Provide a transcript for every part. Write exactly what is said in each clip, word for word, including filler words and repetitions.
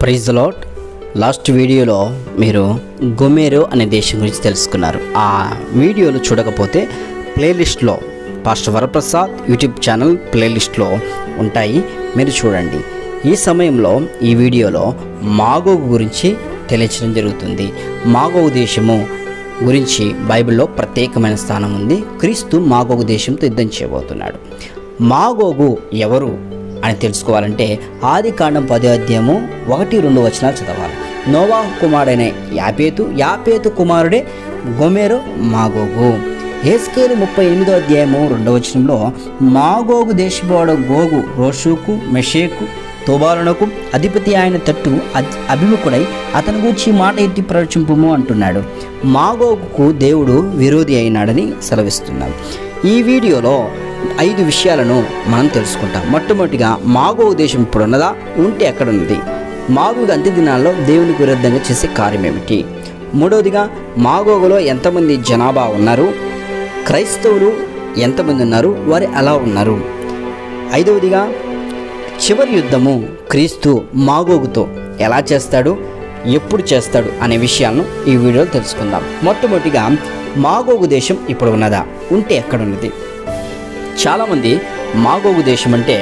Praise the lord. Last వీడియోలో మీరు గోమెరు అనే దేశం గురించి తెలుసుకున్నారు. ఆ వీడియోలు చూడకపోతే ప్లేలిస్ట్లో పాస్టర్ వరప్రసాద్ యూట్యూబ్ ఛానల్ ప్లేలిస్ట్లో ఉంటాయి, మీరు చూడండి. ఈ సమయంలో ఈ వీడియోలో మాగోగు గురించి తెలియచడం జరుగుతుంది. మాగోగు దేశము గురించి బైబిల్లో ప్రత్యేకమైన స్థానం ఉంది. క్రీస్తు మాగోగు దేశంతో యుద్ధం చేయబోతున్నాడు. మాగోగు ఎవరు అని తెలుసుకోవాలంటే ఆది కాండం పదో అధ్యాయము ఒకటి రెండు వచనాలు చదవాలి. నోవాహు కుమారుడైన యాపేతు యాపేతు కుమారుడే గోమెరు మాగోగు. హెస్కేలు ముప్పై ఎనిమిదో అధ్యాయము రెండవ వచనంలో మాగోగు దేశపోవడ గోగు రోషుకు మెషేకు తోబాలునకు అధిపతి ఆయన తట్టు అభిముఖుడై అతని గురించి మాట ఎత్తి ప్రవచింపుము అంటున్నాడు. మాగోగుకు దేవుడు విరోధి అయినాడని సెలవిస్తున్నాడు. ఈ వీడియోలో ఐదు విషయాలను మనం తెలుసుకుంటాం. మొట్టమొదటిగా మాగోగు దేశం ఇప్పుడు ఉన్నదా, ఉంటే ఎక్కడున్నది, మాగోగు అంత్య దినాల్లో దేవునికి విరుద్ధంగా చేసే కార్యం ఏమిటి, మూడవదిగా మాగోగులో ఎంతమంది జనాభా ఉన్నారు, క్రైస్తవులు ఎంతమంది ఉన్నారు, వారు ఎలా ఉన్నారు, ఐదవదిగా చివరి యుద్ధము క్రీస్తు మాగోగుతో ఎలా చేస్తాడు, ఎప్పుడు చేస్తాడు అనే విషయాలను ఈ వీడియోలో తెలుసుకుందాం. మొట్టమొదటిగా మాగోగు దేశం ఇప్పుడు ఉన్నదా, ఉంటే ఎక్కడున్నది? చాలామంది మాగోగు దేశం అంటే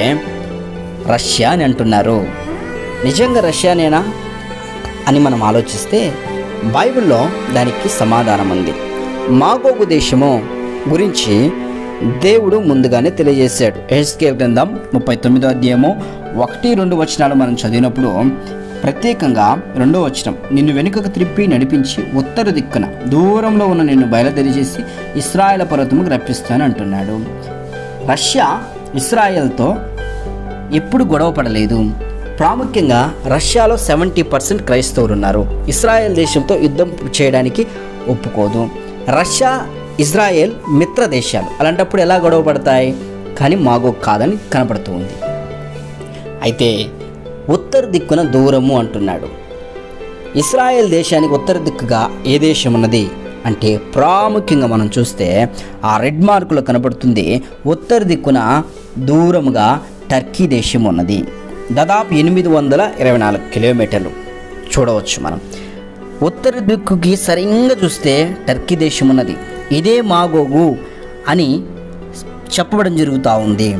రష్యా అని అంటున్నారు. నిజంగా రష్యానేనా అని మనం ఆలోచిస్తే బైబిల్లో దానికి సమాధానం ఉంది. మాగోగు దేశము గురించి దేవుడు ముందుగానే తెలియజేశాడు. హెస్కేలు గ్రంథం ముప్పై తొమ్మిదో అధ్యాయము ఒకటి రెండు వచనాలు మనం చదివినప్పుడు ప్రత్యేకంగా రెండో వచనం, నిన్ను వెనుకకు త్రిప్పి నడిపించి ఉత్తర దిక్కున దూరంలో ఉన్న నిన్ను బయలుదేరిచేసి ఇశ్రాయేలు పర్వతముకు రప్పిస్తాను అంటున్నాడు. రష్యా ఇశ్రాయేల్తో ఎప్పుడు గొడవ పడలేదు. ప్రాముఖ్యంగా రష్యాలో సెవెంటీ పర్సెంట్ క్రైస్తవులు ఉన్నారు. ఇశ్రాయేల్ దేశంతో యుద్ధం చేయడానికి ఒప్పుకోదు. రష్యా ఇజ్రాయెల్ మిత్ర దేశాలు, అలాంటప్పుడు ఎలా గొడవ పడతాయి? కానీ మాగోగు కాదని కనపడుతూ ఉంది. అయితే ఉత్తర దిక్కున దూరము అంటున్నాడు. ఇశ్రాయేల్ దేశానికి ఉత్తర దిక్కుగా ఏ దేశం ఉన్నది అంటే ప్రాముఖ్యంగా మనం చూస్తే ఆ రెడ్ మార్కులో కనబడుతుంది. ఉత్తర దిక్కున దూరముగా టర్కీ దేశం ఉన్నది. దాదాపు ఎనిమిది వందల ఇరవై నాలుగు కిలోమీటర్లు చూడవచ్చు మనం. ఉత్తర దిక్కుకి సరిగ్గా చూస్తే టర్కీ దేశం ఉన్నది. ఇదే మాగోగు అని చెప్పడం జరుగుతూ ఉంది.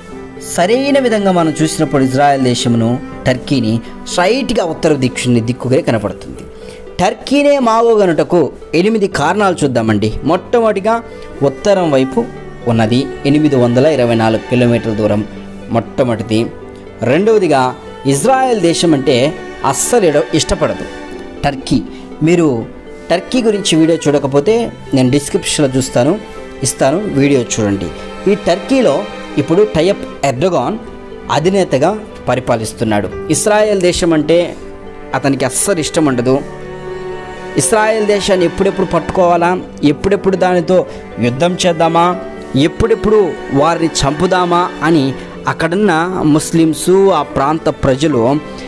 సరైన విధంగా మనం చూసినప్పుడు ఇజ్రాయెల్ దేశమును టర్కీని స్ట్రైట్గా ఉత్తర దిక్కుని దిక్కుగా కనపడుతుంది. టర్కీనే మాగోగు అనుటకు ఎనిమిది కారణాలు చూద్దామండి. మొట్టమొదటిగా ఉత్తరం వైపు ఉన్నది, ఎనిమిది వందల ఇరవై నాలుగు కిలోమీటర్ల దూరం మొట్టమొదటిది. రెండవదిగా ఇజ్రాయెల్ దేశం అంటే అస్సలు ఇష్టపడదు టర్కీ. మీరు టర్కీ గురించి వీడియో చూడకపోతే నేను డిస్క్రిప్షన్లో చూస్తాను ఇస్తాను, వీడియో చూడండి. ఈ టర్కీలో ఇప్పుడు టయప్ ఎర్డోగాన్ అధినేతగా పరిపాలిస్తున్నాడు. ఇస్రాయేల్ దేశం అంటే అతనికి అస్సలు ఇష్టం ఉండదు. ఇస్రాయేల్ దేశాన్ని ఎప్పుడెప్పుడు పట్టుకోవాలా, ఎప్పుడెప్పుడు దానితో యుద్ధం చేద్దామా, ఎప్పుడెప్పుడు వారిని చంపుదామా అని అక్కడున్న ముస్లిమ్స్, ఆ ప్రాంత ప్రజలు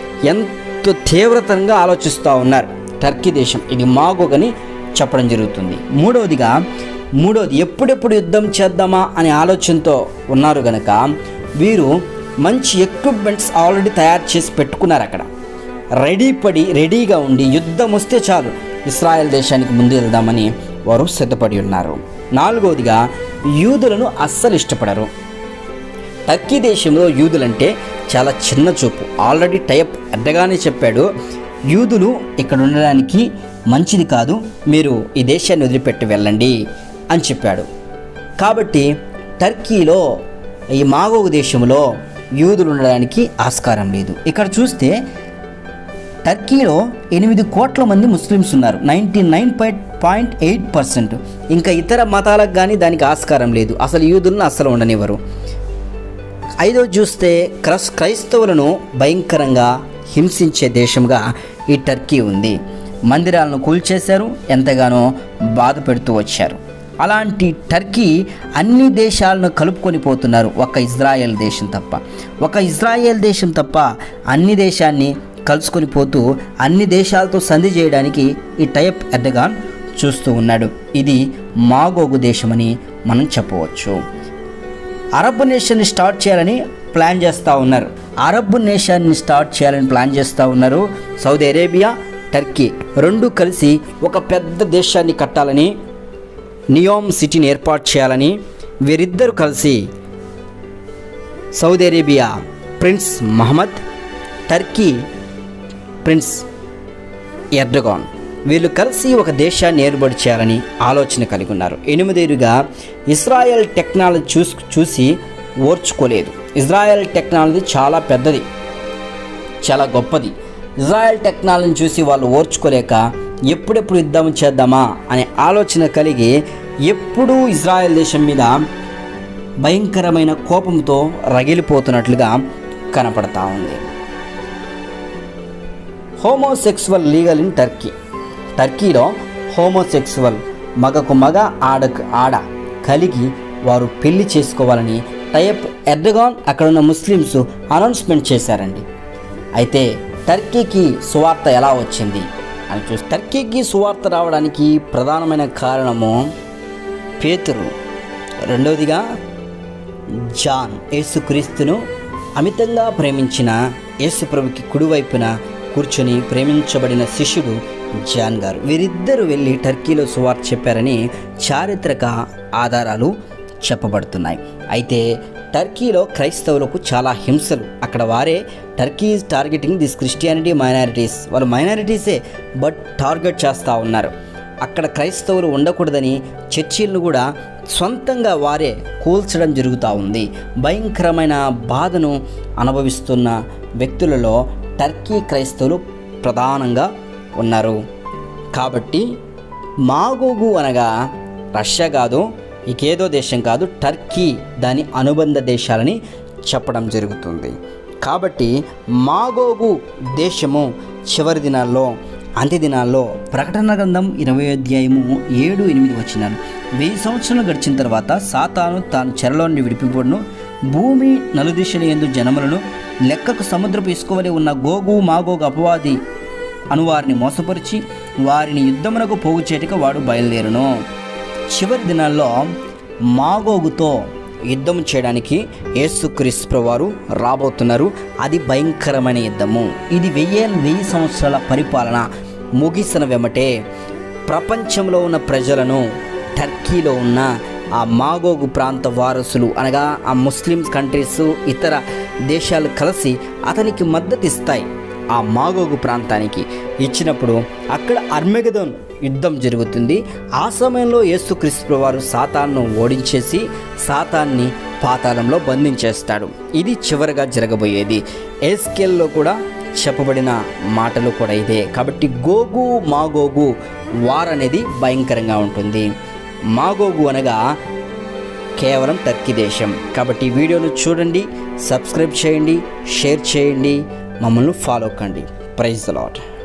ఎంతో తీవ్రతంగా ఆలోచిస్తూ ఉన్నారు. టర్కీ దేశం ఇది మాగోగని చెప్పడం జరుగుతుంది. మూడవదిగా మూడవది ఎప్పుడెప్పుడు యుద్ధం చేద్దామా అనే ఆలోచనతో ఉన్నారు కనుక వీరు మంచి ఎక్విప్మెంట్స్ ఆల్రెడీ తయారు చేసి పెట్టుకున్నారు. అక్కడ రెడీ పడి రెడీగా ఉండి యుద్ధం వస్తే చాలు ఇస్రాయేల్ దేశానికి ముందు వెళ్దామని వారు సిద్ధపడి ఉన్నారు. నాలుగవదిగా యూదులను అస్సలు ఇష్టపడరు. టర్కీ దేశంలో యూదులంటే చాలా చిన్న చూపు. ఆల్రెడీ టైప్ అడ్డగానే చెప్పాడు, యూదులు ఇక్కడ ఉండడానికి మంచిది కాదు, మీరు ఈ దేశాన్ని వదిలిపెట్టి వెళ్ళండి అని చెప్పాడు. కాబట్టి టర్కీలో ఈ మాగోగు దేశంలో యూదులు ఉండడానికి ఆస్కారం లేదు. ఇక్కడ చూస్తే టర్కీలో ఎనిమిది కోట్ల మంది ముస్లిమ్స్ ఉన్నారు, ninety nine point eight percent. ఇంకా ఇతర మతాలకు కానీ దానికి ఆస్కారం లేదు. అసలు యూదులను అస్సలు ఉండనివ్వరు. ఐదో చూస్తే క్రస్ క్రైస్తవులను భయంకరంగా హింసించే దేశంగా ఈ టర్కీ ఉంది. మందిరాలను కూల్చేశారు, ఎంతగానో బాధ పెడుతూ వచ్చారు. అలాంటి టర్కీ అన్ని దేశాలను కలుపుకొని పోతున్నారు, ఒక ఇజ్రాయెల్ దేశం తప్ప. ఒక ఇజ్రాయెల్ దేశం తప్ప అన్ని దేశాన్ని కలుసుకొని పోతూ అన్ని దేశాలతో సంధి చేయడానికి ఈ టయప్ ఎర్డోగాన్ చూస్తూ ఉన్నాడు. ఇది మాగోగు దేశమని మనం చెప్పవచ్చు. అరబ్ నేషన్ స్టార్ట్ చేయాలని ప్లాన్ చేస్తూ ఉన్నారు. అరబ్ నేషన్ని స్టార్ట్ చేయాలని ప్లాన్ చేస్తూ ఉన్నారు. సౌదీ అరేబియా, టర్కీ రెండు కలిసి ఒక పెద్ద దేశాన్ని కట్టాలని, నియోమ్ సిటీని ఏర్పాటు చేయాలని వీరిద్దరూ కలిసి Saudi Arabia prince Mohammed, Turkey prince Erdogan వీళ్ళు కలిసి ఒక దేశాన్ని ఏర్పాటు చేయాలని ఆలోచన కలిగి ఉన్నారు. ఎనిమిదేరుగా ఇజ్రాయెల్ టెక్నాలజీ చూసి చూసి ఓర్చుకోలేదు. ఇజ్రాయెల్ టెక్నాలజీ చాలా పెద్దది, చాలా గొప్పది. ఇజ్రాయెల్ టెక్నాలజీని చూసి వాళ్ళు ఓర్చుకోలేక ఎప్పుడెప్పుడు యుద్ధం చేద్దామా అనే ఆలోచన కలిగి ఎప్పుడూ ఇజ్రాయెల్ దేశం మీద భయంకరమైన కోపంతో రగిలిపోతున్నట్లుగా కనపడతా ఉంది. Homosexual legal in Turkey. టర్కీలో హోమోసెక్సువల్ మగకు మగ, ఆడకు ఆడ కలిగి వారు పెళ్లి చేసుకోవాలని టైప్ ఎర్డగాన్ అక్కడున్న ముస్లిమ్స్ అనౌన్స్మెంట్ చేశారండి. అయితే టర్కీకి సువార్త ఎలా వచ్చింది అని చూసి, టర్కీకి సువార్త రావడానికి ప్రధానమైన కారణము పేతురు, రెండవదిగా జాన్ యేసుక్రీస్తును అమితంగా ప్రేమించిన యేసుప్రభుకి కుడివైపున కూర్చొని ప్రేమించబడిన శిష్యుడు జాన్ గారు. వీరిద్దరూ వెళ్ళి టర్కీలో సువార్త చెప్పారని చారిత్రక ఆధారాలు చెప్పబడుతున్నాయి. అయితే టర్కీలో క్రైస్తవులకు చాలా హింసలు. అక్కడ వారే Turkey is targeting this Christianity minorities. వాళ్ళు మైనారిటీసే బట్ టార్గెట్ చేస్తూ ఉన్నారు. అక్కడ క్రైస్తవులు ఉండకూడదని చర్చిలను కూడా సొంతంగా వారే కూల్చడం జరుగుతూ ఉంది. భయంకరమైన బాధను అనుభవిస్తున్న వ్యక్తులలో టర్కీ క్రైస్తవులు ప్రధానంగా ఉన్నారు. కాబట్టి మాగోగు అనగా రష్యా కాదు, ఇకేదో దేశం కాదు, టర్కీ దాని అనుబంధ దేశాలని చెప్పడం జరుగుతుంది. కాబట్టి మాగోగు దేశము చివరి దినాల్లో, అంత్య దినాల్లో ప్రకటన గ్రంథం ఇరవై అధ్యాయము ఏడు ఎనిమిది వచనాలు, వెయ్యి సంవత్సరాలు గడిచిన తర్వాత సాతాను తాను చెరలో నుండి విడిపింపబడును, భూమి నలుదిశల యందు జనములను లెక్కకు సముద్రపు ఇసుకవలె ఉన్న గోగు మాగోగు అపవాది అనువారిని మోసపరిచి వారిని యుద్ధమునకు పోగు చేయటకు వాడు బయలుదేరును. చివరి దినాల్లో మాగోగుతో యుద్ధం చేయడానికి యేసుక్రీస్తు వారు రాబోతున్నారు. అది భయంకరమైన యుద్ధము. ఇది వెయ్యి వెయ్యి సంవత్సరాల పరిపాలన ముగిసిన వెంబటే ప్రపంచంలో ఉన్న ప్రజలను, టర్కీలో ఉన్న ఆ మాగోగు ప్రాంత వారసులు అనగా ఆ ముస్లిమ్స్ కంట్రీస్, ఇతర దేశాలు కలిసి అతనికి మద్దతు ఇస్తాయి. ఆ మాగోగు ప్రాంతానికి ఇచ్చినప్పుడు అక్కడ అర్మగెదోన్ యుద్ధం జరుగుతుంది. ఆ సమయంలో యేసుక్రీస్తు వారు సాతాన్ను ఓడించేసి సాతాన్ని పాతాళంలో బంధించేస్తాడు. ఇది చివరిగా జరగబోయేది. ఎస్కేల్లో కూడా చెప్పబడిన మాటలు కూడా ఇదే. కాబట్టి గోగు మాగోగు వార్ అనేది భయంకరంగా ఉంటుంది. మాగోగు అనగా కేవలం టర్కీ దేశం. కాబట్టి ఈ వీడియోను చూడండి, సబ్స్క్రైబ్ చేయండి, షేర్ చేయండి, మమ్మల్ని ఫాలో కండి. Praise the lord.